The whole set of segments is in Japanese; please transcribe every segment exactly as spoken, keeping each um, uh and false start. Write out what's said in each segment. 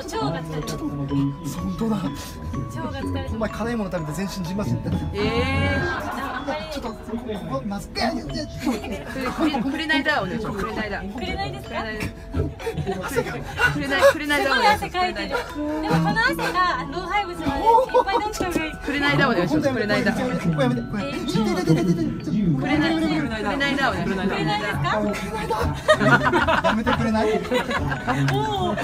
腸が疲れてる。 本当だ。 腸が疲れてる。 お前辛いもの食べて全身じんましんって。 えあんまりちょっとここまずく。 えー。くれないだお願いします。くれないだ。 くれないですか？ くれないくれないすごいだお願いします。 汗かいてる。でもこの汗が老廃物なのでいっぱい飲んだ方がいい。 くれないだお願いします。くれないだ。くこれやめて。これ。 えー痛い痛い痛い痛い痛い。 れないくれないだお願いします。 くれないですか？ やめてくれない。 おおおお。 こ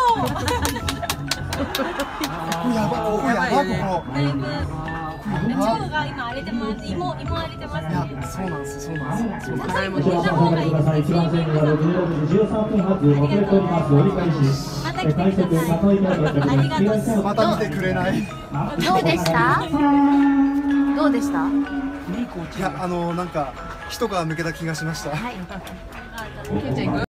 こやばい。ここやばい。ここ。 だいぶ腸が今荒れてます。胃も胃も荒れてますいや、 ね。 そうなんです。そうなんです。 辛いも入れた方がいいですね。 一番線がろくじゅうさんぷん発遅れております。折り返し。 また来てください。ありがとう。 また見てくれない。いどうでしたどうでしたや、あの、なんか、人が抜けた気がしました。 はいケンちゃん行く？